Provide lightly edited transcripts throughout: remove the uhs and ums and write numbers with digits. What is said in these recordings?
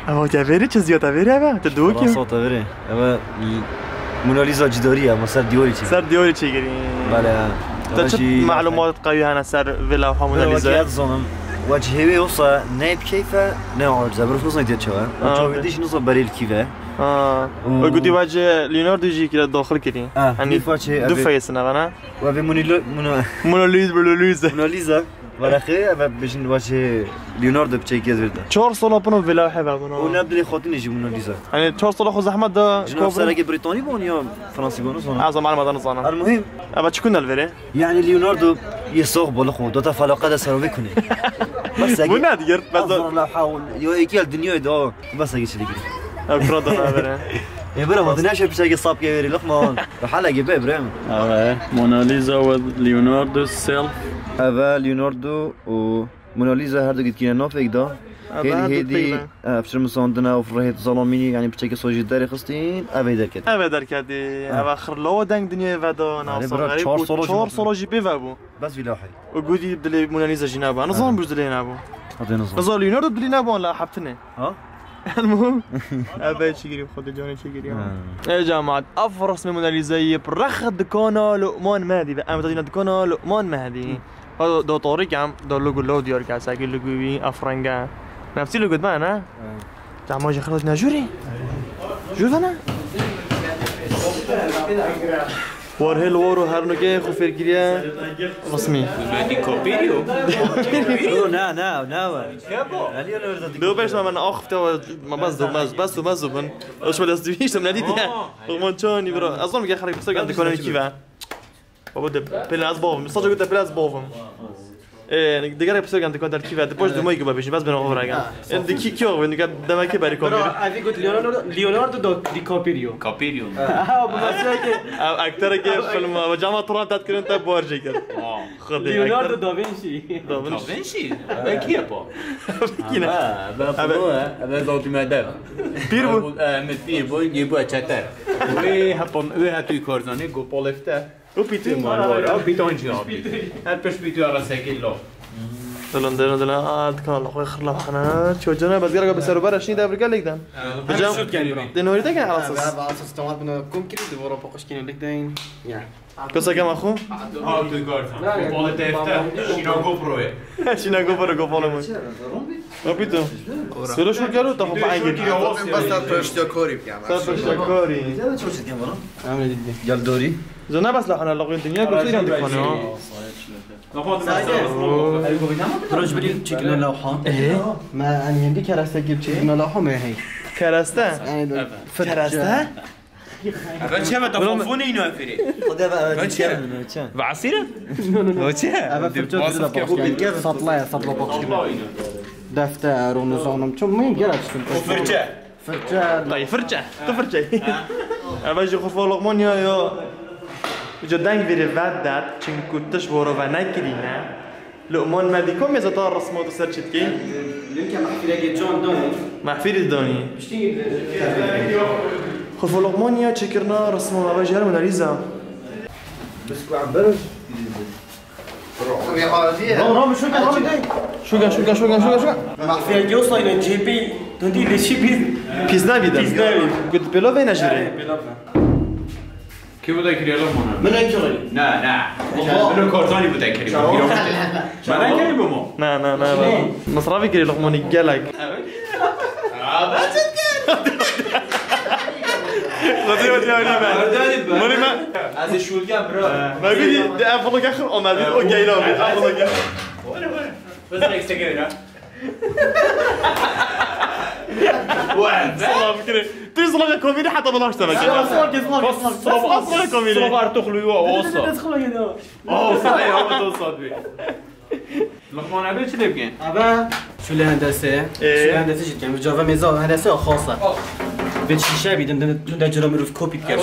اما تفری چه زیاد تفری اما تدوو کی راسو تفری اما موناليزا جداريه ما سر ديوري سر دیوری چی گیری بله تا چه معلومات قوی هن سر ویلا ها موناليزا وجهه وصا نايب كيفه نوع زبرف نص نتيجه شو وجهه بديش نص بريل كيفه وقلت وجه ليوناردو يجي كده داخل كده يعني دو فيس انا وفي موناليزا ورخه و بجن وجه ليوناردو بچي كده ورده 4 سال اپنو ویلا حبا بنا ونبدل خاطر يجي موناليزا يعني 4 سال خو زحمت دا جناب سرقي بريطاني بون يا فرنسي بون صار اعظم معلومات انا المهم ابا تشكون الفيري يعني ليوناردو يسوق بالخو دوتا فلقه ده سروي كوني بس بنا دير بس لا حاول يكيل الدنيا ده بس اجي شلي افراد انا يا برا ما تناش بشي صاب كبير لقمان الحلقه جيبها ابراهيم موناليزا وليوناردو سيلف هذا ليوناردو وموناليزا هردو قد كنا نافك ده هيدي افشر مساندنا وفرهيت ظلاميني يعني بشكل صوجي داري خستين ابي دركت ابي دركت اواخر لو دنگ دنيا ودا ناصر غريب 4 سال جي بي وابو بس في لاحي وقودي بدلي موناليزا جنابا انا ظن بجدلي نابو هذا نظام بس ليوناردو بدلي نابو لا حبتني ها المهم ابي شيغري خد جوني شيغري يا جماعه افرس من موناليزا برخ دكانه لقمان مهدي بقى متدينا دكانه لقمان مهدي هذا دو طارق عم دو لوجو لو ديار كاسا كي لوجو افرنجا نفسي لوجو معنا تاع ما خرج ناجوري شوف انا وارهل وارو هرنوكي خوفير كريا رسمي دي كوبيريو نا دو باش من اخفت ما بس من ايش ولا استويش من نادي رومانشوني برا اظن كي خرج بس عندك كون كيفا بابا ده بلاس بوفم صدق قلت بلاس بوفم ايه دقيقه بس عندك كون كيفا دبوش دو مايك باش بس بين اوفر عند كيو انك دما كي باري كوبيريو افي قلت ليوناردو دي كوبيريو اكتر كي فيلم وجامعه طران تذكر انت بورجي كده خذ ليوناردو دافنشي كي با كينا هذا زوجي مدام بيربو متبيبو يبو تشاتر وي هابون وي هاتو كورزاني جو بولفتا وبيتو مارا بيتون جابي هاد باش بيتو على ساكيلو دلنا كان الله يخر له حنا شو جنا بس قرقه بس ربع شنو ده برجع لك ده بجام دينوري ده كان على اساس على اساس تمام بدنا كم كيلو دي ورا بقش كيلو لك دين يعني قصه كم اخو تو كورزان بولفتا شنو جو بروي شنو جو بولو وبيتو سلو شو قالوا تاخذ بعين بس تشتي كوري بيعمل كوري شو تكمل عامل دي جال دوري زنا بس لا انا لقيت الدنيا كثير عندك هنا تروج بدي تشيكنا لوحه ايه ما يعني عندي كراسه جيب تشيكنا لوحه ما هي كراسته يعني كراسته فانت ما تخافوني انه افري خذها بقى كان بعصيره سطله بوكس دفتر ونظام شو مين قرأت فرجة طيب فرجة أبغى خوف لقمانيا يا جدًا غير فادات چون كنتش بورو و نکرینه لقمان مدیکم از تا رسمات سر چت کی لینک محفیری جان دانی خوف لقمانيا چکرنا رسمات و جهر موناليزا بس کو عبرش رامي شو محفية جوصة إلى جيبي تندي لشي بيزنا قلت بلو فين أجري كيف بدك يا لقمان؟ من أي شغل؟ لا منو كورتاني بدك يا ما أنا كريم بمو لا مصرافي كري لقماني قالك لطيفة يا ماني ما هذا شو الجام برا ما بدي ده أفضل آخر أما بدي أوكي لا بدي أفضل آخر بس نكست كده واحد صلاة فكرة تصلح كوميدي حتى بلاش تبغى صلاة كوميدي صلاة تخلو يوا وصل صحيح هو توصل بيه لقمان عبيد شو تبغين؟ أبا شو الهندسة؟ شو الهندسة جد يعني جافا ميزان هندسة خاصة بيت شيشة بيدن ده جرا مروف كوبي بكر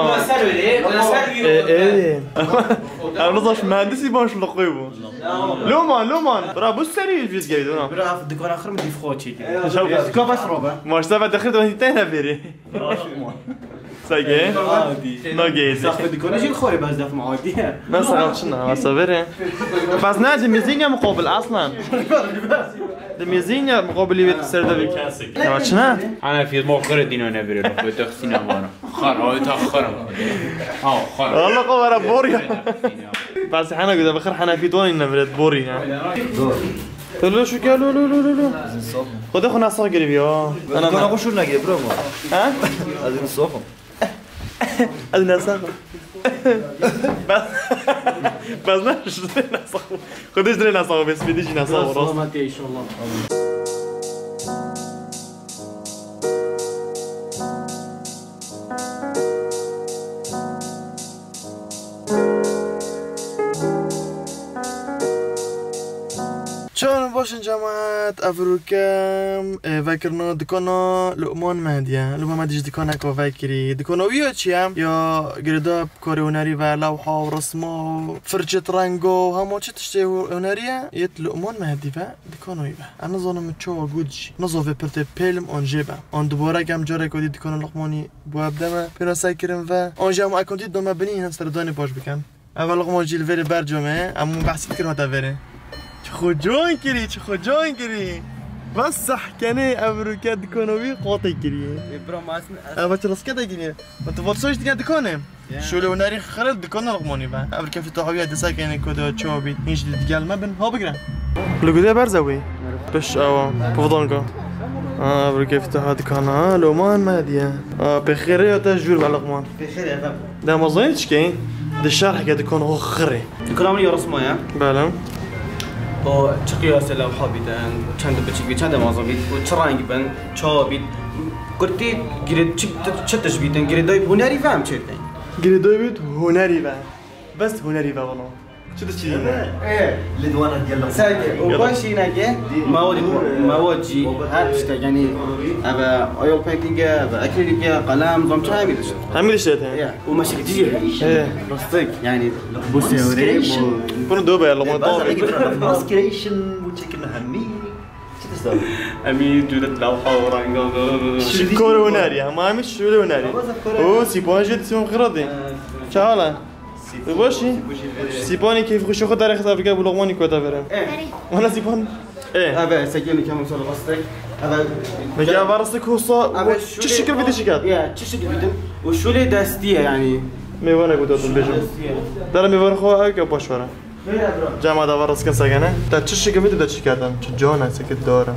أنا نظرش مهندسي باش لقيبه لومان برا بس سريع فيز جاي دونا برا في دكان آخر مدي فخوتشي شوف كوبا سروبا ما اشتبه دخلت وانت تهنا فيري ساقي عادي ناقيزي ساخذ ديكوناج الخوري بس دفع عادية ما صغرتشنا ما صبري بس نادي ميزينيا مقابل اصلا ميزينيا مقابل اللي بتسرد بك شنو انا في موقر دينو نبري لو تخسينا مانا خر هو تاخر خر والله قمر بوريا بس احنا قد بخر حنا في دوني نبرد بوري يعني قالوا شو قالوا لو خذ اخونا صار قريب يا انا ما شو نلاقي برو ها هذه الصوفه ادنا صاغ بس ناش نصاغ خدش درينا صاغ بس بديش نصاغ راس ما ان شاء الله شلون باشن جماعة افروكم فاكرنا دكانا لقمان مهدية لقمان مهديش دكانا كو فاكري دكانا ويا تشيام يا قرداب كوري هنري ولوحة ورسمة وفرجة رانجو همو چه تشتي هنرية يت لقمان مهدي فا دكانا يبا انا ظنم تشوا جودجي نظافة برتي بيلم اون جيبا اون دوباره كم جاري كودي دكانا لقماني بواب دما بينا ساكرم فا اون جام اكونتي دوما بني هنا سرداني باش بكم اول لقمان جيل فيري برجمه امو بحسيت كلمة تفيري خجون كري بس حكاني افروكا دكونوي قاطي كري برو ما اسمع اما ترسكا دكيني انت فوتسوش دكان دكانه شو لو ناري خرد دكان رقموني با افروكا في طحويه دساكن كودا تشوبي نيش ديال ما بن هو بقرا لقدا برزوي بش او بفضلكم افروكا في طحويه دكان لو ما ماديا بخير يا تجور على لقمان بخير يا بابا ده ما ظنيتش كاين ده الشرح قاعد يكون هو خري الكلام اللي رسمه يا بلا او چقيا سلام حبيتن چند بچي چند مازبيت و چرانگ بن چابيت قلتي گريد چتش بيتن گريد داي هنري فهم چتن جريدويت هنري بقى بس هنري بقى والله شو تشتي ايه الادوانه ديال ساكي وباشي ناجي موادي هات يعني ابا اويل بينتينج ابا اكريليك قلم ضم شامل عامل اشتها يا وماشي كتير ايه رصيك يعني بوسي وري كنا دوبا يلا ما طار ماسكريشن وتشيكن همي شو تسوي امي جودت لو حورانغ شكور هنري ما مش شو هنري او سيبون جد سيبون خرادي شغاله باشي سيبوني كيف خشوا خد تاريخ افريقيا بلغماني كوتا فرم وانا سيبون ايه ابا سجلني كم صار رصيك ابا مجا برسك هو صار شو الشكل فيديو شكات يا شو شكل بدم وشو لي داستيه يعني مي وانا قلت له بيجو ترى مي وانا خو هيك باش ورا جامعه دا برس كسجنه تا شو الشكل فيديو شكاتم جونا سكت دوره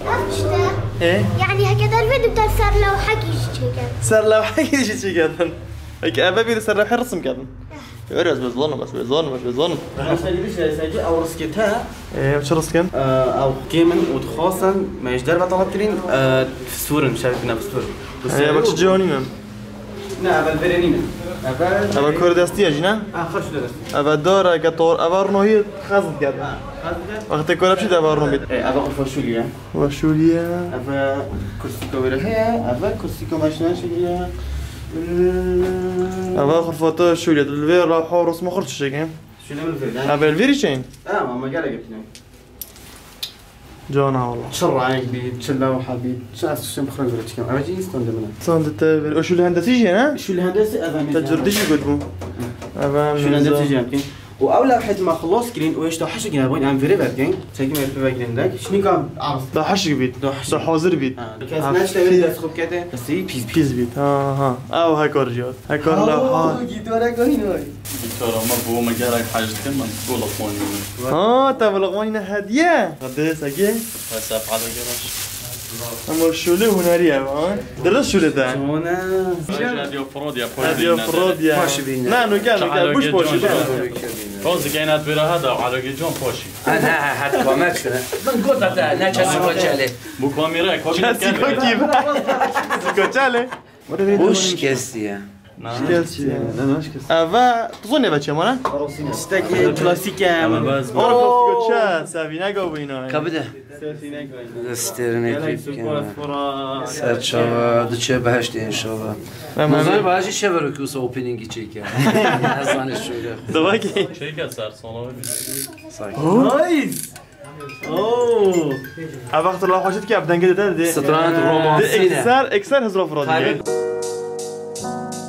ايه يعني هكذا الفيديو بتاع صار لو حكي شيء صار لو حكي شيء كذا هيك ابابي صار لو حرسم كذا يوريز بس بظن سجل او رسكتها ايه وش رسكن او كيمن وتخاصا ما يجدر بطلبتين فسورن شايفنا فسورن ايه بس جوني من لا ابا الفيرينينا ابا كوردستي اجنا اخر شو درست ابا دورا كطور ابا رنوهي خاص كذا وقت كل بشي ابا رنوبيت ابا فشوليا وشوليا ابا كرسي كويره هي ابا كرسي كماشنا شوليا ابا اخر فوتو شوليا الفير راحوا رسم ما خرجش شيء شو نعمل الفيرينينا ابا الفيري شين ما قال قلت جونا والله شر عينك بي تشلا وحبيب شاس شو مخرج ولا تكلم ابا جي استندمنا صند التابل وشو الهندسي جي ها شو الهندسه ابا تجردش يقدموا ابا شو الهندسه جي يمكن واولى حد ما خلص كرين وايش تو حشق انا بغي ام فيري بادين تاكي ما في باكين داك شنو كان عرف ده حشق بيت ده حاضر بيت كاس ناش تبي تسخب كده بس هي بيز بيت ها او هاكور رجال هاكور لا ها جيت وراك هنا ترى ما بو ما جارك حاجة كمان تقول أخواني ها طب لغوينا هديه قديس اجي هسا على جراش اما شولي هنريه ها درس شولي ده هنا هذه فروديا هديه فروديا لا نو قال بوش بوش فوز كائنات بيرا هذا على جون بوشي انا هتكون ماكس من قلت انا تشاسكو تشالي بو كاميرا كوشي كيف كوتشالي وش كاستيا افا تظن بچه مانا استاكي كلاسيكا أما بس انا كلاسيكو تشا سافينا قوينا كبده استرني يلا كيف يسوق فورا سر شوا دچه بهشت ان شاء الله نظر باجي شبرو كوس اوبننج چيكا ازان شويه دواكي شيء كسر صلاة نايس اوه وقت الله حاجتك ابدان كده ده سترانت رومانسينا اكسر هزرا فرادي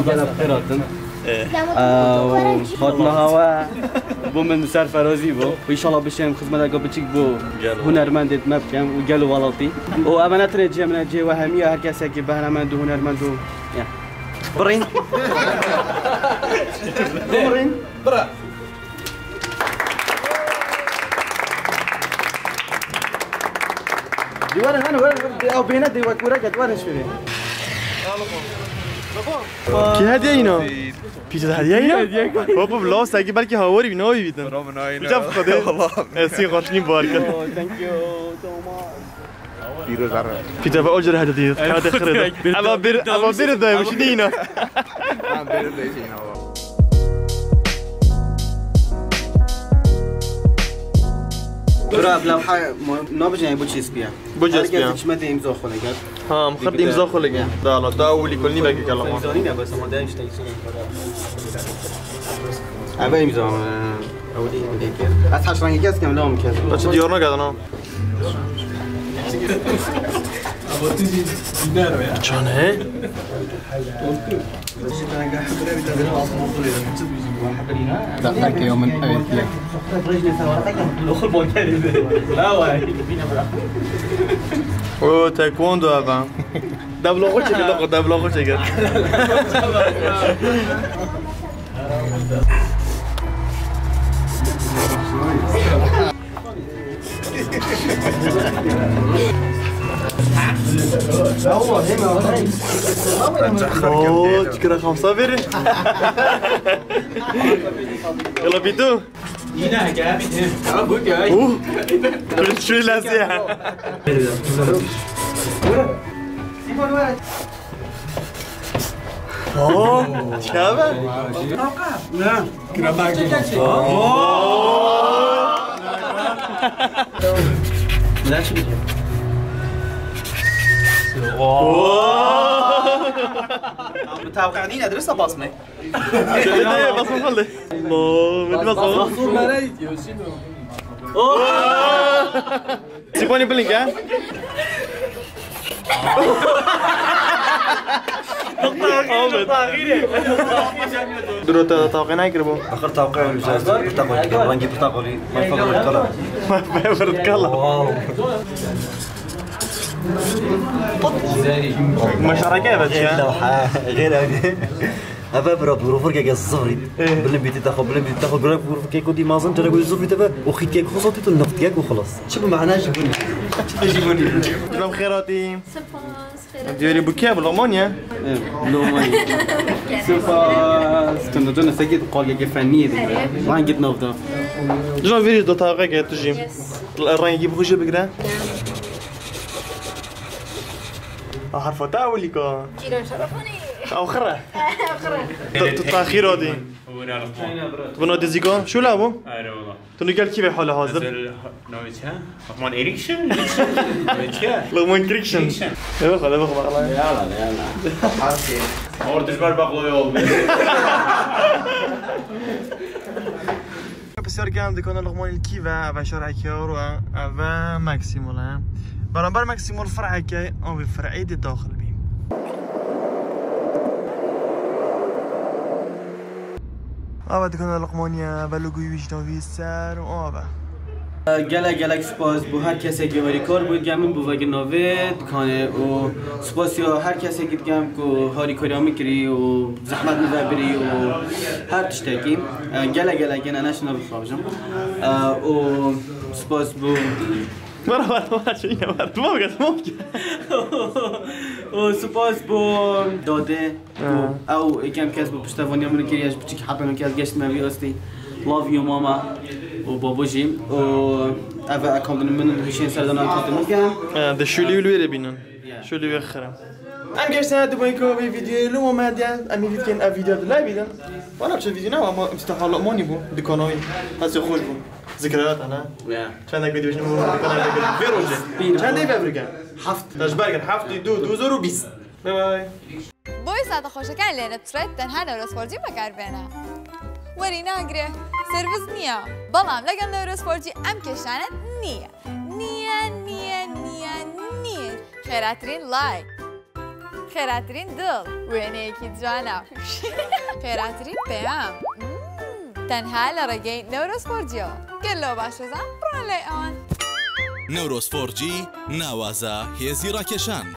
گل بخیراتن خاطنا هوا بو من سرفرازی بو و ایشالله بشم خدمت اگه بچیک بو هنرمند مبکم و گل والاتی و امانت رجع من جه و همیه هر کسی که بهرمند و هنرمند و برین برین برا دیوار هنو او بینه دیوار کورا دیوارش شده کی هدیه اینا؟ پیچه هدیه اینا؟ بابا بلا سگی بلکه هواری بینا بیتن. برام نه اینا. میجاب خدا. اسی خاطرین بار کرد. پیروز داره. پیچه با اجر هدیه. هدیه خرید. اما بیر دایم شدی اینا. من بیر دایم اینا. برا بلوحة نابجني بوتشيس بيا. بوتشيس بيا. مش مدي إمزاج خلقات. ها مخدي إمزاج خلقات. ده لا ده أولي كلني بقى كلام. إمزاجين بس ما دايمش تيجي. أبى إمزاج أولي كده. أصحى شراني كاس كم لهم كاس. بس ديورنا قاعد أنا. شان هي؟ دقيقة يوم من أيام. او تايكوندو أبا. دبلو خوش كده دبلو خوش كده. اوه تشكرا خمسة بيري يلا بيتو هنا جابت هنا أبوك يا اوه شو لازم اوه شابه نعم كنا باقي. لا شو بيجي متوقعين ادرسها بصمه بصمه خلي الله من بصمه مريت يا شنو؟ سيبوني بلينك ها درو توقعنا يقربوا اخر توقع مجاز برتقالي رنجي برتقالي ما يفضل الكلام ما يفرد كلام مشاركة بس اللوحة غير هذه هذا برا بروفر كي الزفري بلن بيتي تاخذ بروفر كي كودي مازن ترى يقول الزفري تبع وخي كيك خصوصي النفط كيك وخلاص شوف معناه جيبوني شلون خيراتي ديري بوكيه بالألمانيا لوماني سوباس كنا جونا سجد قاعدة فنية وين جيت نفضل شلون فيري دو طاقة تجي الرأي يجيب خوشة بكرة حرف تاء ولا كا؟ جيران شرفوني. أو خرة. تأخير هذه. تبغى نودي زيكا؟ شو لعبوا؟ أنا والله. تنقل كيف حاله هذا؟ نويتها؟ لقمان إريكشن؟ نويتها؟ لقمان كريكشن. يلا خلاص خلاص. يلا. أوردش بار بقلو يوم. بسیار گرم دکان لقمان الکیوه و شارع کیارو و ماکسیمول برابر ماکسیمول فرع که آن به فرعی داخل بیم آبا دکان لقمانیه و لوگوی ویشناوی سر و آبا گلک سپاس بو هر کسی که هاری کار بود گمین بو وگه نوه دکانه و سپاس یا هر کسی که گم که هاری کاری میکری و زحمت میبری و هر تشتکی گلک نه نشنا بخوابجم و سپاس بو مرحبا چه اینه ما بگم و سپاس بو داده او کم کس بو پشتوانی همون کریش بچه که حتی نکرد گشت موی استی love you ماما و بابوجي و أبا أكمل من هشين سردنا كنت ممكن ده شو اللي يلوي بينن شو اللي يخرم أنا قاعد سنة دبيكو بفيديو لو ما هدي أمي فيديو كان فيديو لا بيدن وأنا بشوف فيديو نوع ما مستحيل لقماني بو دكانوي هسه خوش بو ذكريات أنا كان أقول فيديو شنو كان أقول فيروجي كان ده في أفريقيا حفت تجبر حفت دو زورو بيس باي باي بوي ساعة خوشة كان لنا بسرعة تنها نورسبورتي مكاربنا وری ناگره سرویس نیا بالام لگن نورسپورتی ام کشانت نیا خیراترین لایک خێراترین دڵ وێنەیەکی جوانە خێراترین پێیام تەنها لە ڕێگەی نەورۆسپۆرتیەوە گەلەوە باشەزان بڕۆن لای ئەوان نەورۆسپۆرجی ناوازە هێزی ڕاکێشان